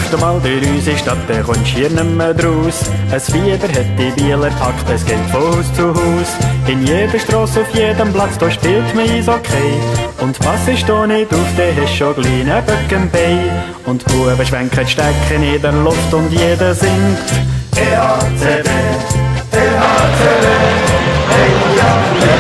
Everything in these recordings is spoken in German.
du mal durch unsere Stadt, dann kommst du hier nicht mehr draus. Ein Fieber hat die Bieler packt, es geht von Haus zu Haus. In jeder Strasse, auf jedem Platz, da spielt man Eishockey. Und passest du nicht auf, dann hast du schon kleine Böcke im Bein. Und die Buben schwenken die Stecken in der Luft und jeder singt EHCB, EHCB, hey ja,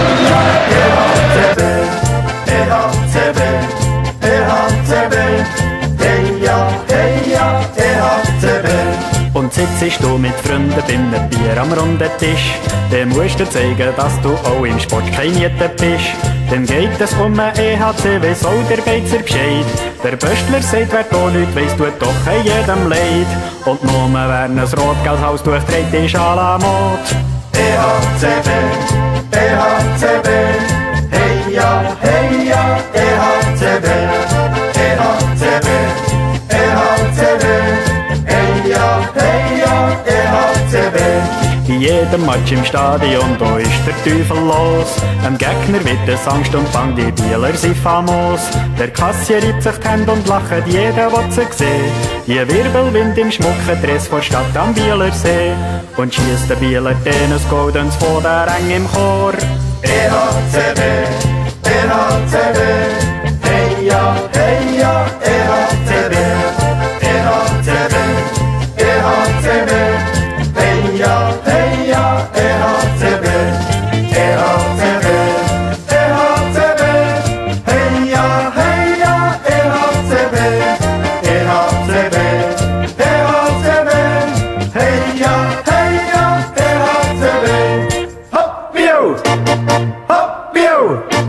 EHCB, EHCB, EHCB, hey ja, EHCB. Und sitzt du mit Freunden bei einem Bier am runden Tisch, dann musst du zeigen, dass du auch im Sport kein Niete bist. Dann geht es um ein EHCB, soll der Beizer Bescheid. Der Böstler sagt, wer da nicht weiss, tut doch jedem leid. Und nur wer ein rot-gelbes Halstuch trägt, ist à la Mode. EHCB, EHCB, hey ja, EHCB, EHCB, EHCB, hey ja, EHCB. In jedem Match im Stadion, da ist der Teufel los. Dem Gegner wird es Angst und Bang, die Bieler sind famos. Der Kassier reibt sich die Hände und lacht, jeder will sie sehen. Die Wirbelwind im schmucken Dress vor Stadt am Bielersee. Und schiesst der Bieler Tennis Goldens von der Rang im Chor. EHCB, EHCB, hey ja, EHCB, EHCB, EHCB, hey ja, EHCB, EHCB, EHCB, hey ja, EHCB, EHCB, EHCB, hey ja, EHCB. Hopp, bio! Hopp, bio!